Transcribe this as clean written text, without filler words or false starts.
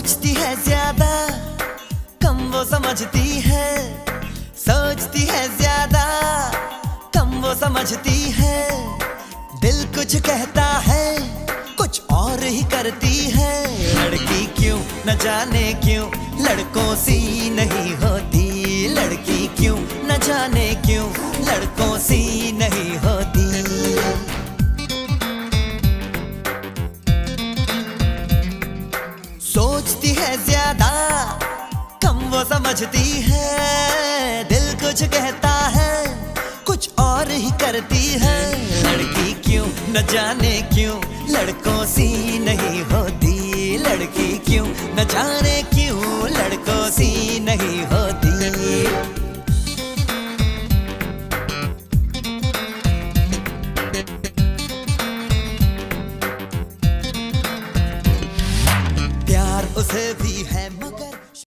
सोचती है ज्यादा, कम वो समझती है। सोचती है ज्यादा, कम वो समझती है। दिल कुछ कहता है, कुछ और ही करती है। लड़की क्यों न जाने क्यों लड़कों सी नहीं होती। लड़की क्यों न जाने क्यों लड़कों सी नहीं होती। सोचती है ज्यादा, कम वो समझती है। दिल कुछ कहता है, कुछ और ही करती है। लड़की क्यों न जाने क्यों लड़कों सी नहीं होती। लड़की क्यों न जाने क्यों लड़कों सी नहीं होती। प्यार उसे भी है मगर